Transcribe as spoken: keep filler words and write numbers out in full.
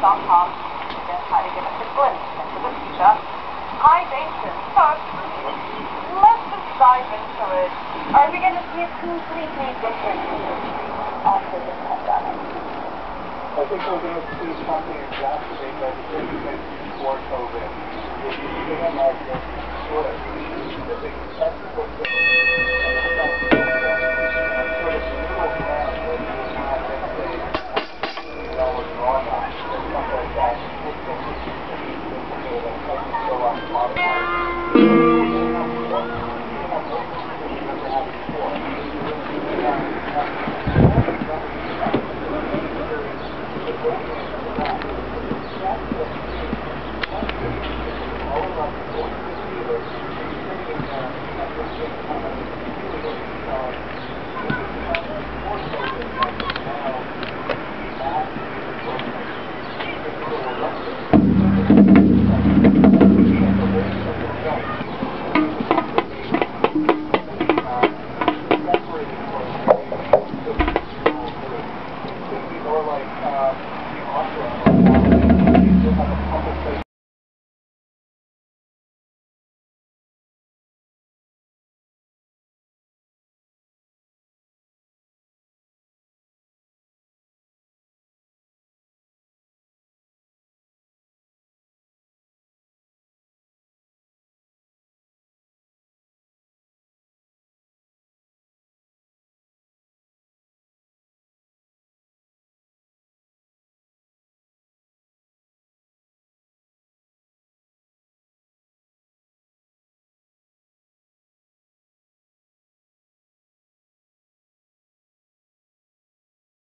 dot com. You can try to give us a glimpse into the future. Hi, Jason. First, let's just dive into it. Are we going to see a completely different industry after this pandemic? I think we're going to see something exacerbate that we didn't think before COVID. If you can imagine sort of specific technical things and the stuff and sort of the middle ground where you would have, let's say, you know, with drama and stuff like that, it's going to be difficult and go on top of